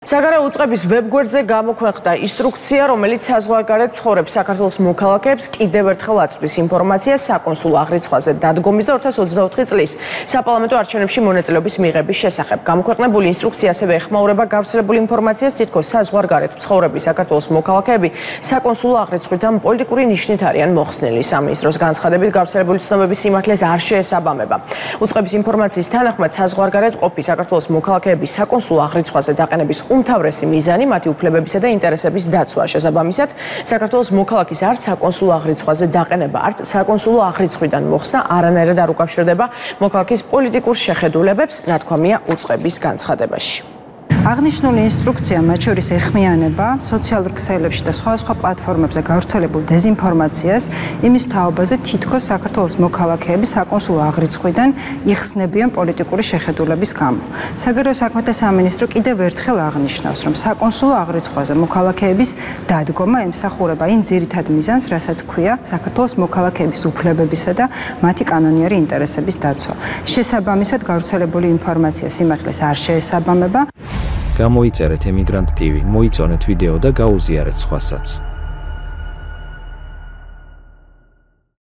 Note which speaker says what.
Speaker 1: საგარეო უწყების ვებგვერდზე გამოქვეყნდა ინსტრუქცია, რომელიც საზღვარგარეთ მცხოვრებ საქართველოს მოქალაქეებს კიდევ ერთხელ აწვდის ინფორმაციას საკონსულო აღრიცხვაზე დადგომის და 2024 წლის საპარლამენტო არჩევნებში მონაწილეობის მიღების შესახებ. გამოქვეყნებული ინსტრუქცია ასევე ეხმაურება გავრცელებულ ინფორმაციას, თითქოს საზღვარგარეთ მცხოვრები საქართველოს მოქალაქეები საკონსულო აღრიცხვიდან პოლიტიკური ნიშნით არიან მოხსნილი. სამინისტროს განცხადებით გავრცელებული ცნობების სიმართლეს არ შეესაბამება. უწყების ინფორმაციის თანახმად საზღვარგარეთ მყოფი საქართველოს მოქალაქეების საკონსულო აღრიცხვაზე დაყენების უმთავრესი მიზანი მათი უფლებებისა და ინტერესების დაცვა. შესაბამისად, საქართველოს მოქალაქის არც საკონსულო აღრიცხვაზე დაყენება, არც საკონსულო აღრიცხვიდან მოხსნა არანაირად არ უკავშირდება მოქალაქის პოლიტიკურ შეხედულებებს, ნათქვამია უწყების განცხადებაში.
Speaker 2: აღნიშნული ინსტრუქცია მათ შორის ეხმიანება სოციალურ ქსელებში და სხვადასხვა პლატფორმებზე გავრცელებულ დეზინფორმაციას იმის თაობაზე, თითქოს საქართველოს მოქალაქეები საკონსულო აღრიცხვიდან იხსნებიან პოლიტიკური შეხედულების გამო. საგარეო საქმეთა სამინისტრო კიდევ ერთხელ აღნიშნავს, რომ საკონსულო აღრიცხვაზე მოქალაქეების დადგომა ემსახურება იმ ძირითად მიზანს, რასაც ქვია საქართველოს მოქალაქეების უფლებებისა და მათი კანონიერი ინტერესების დაცვა. შესაბამისად, გავრცელებული ინფორმაცია სიმართლეს არ შეესაბამება.
Speaker 3: გამოიწერეთ emigrant TV, მოიწონეთ ვიდეო და გაუზიარეთ სხვასაც.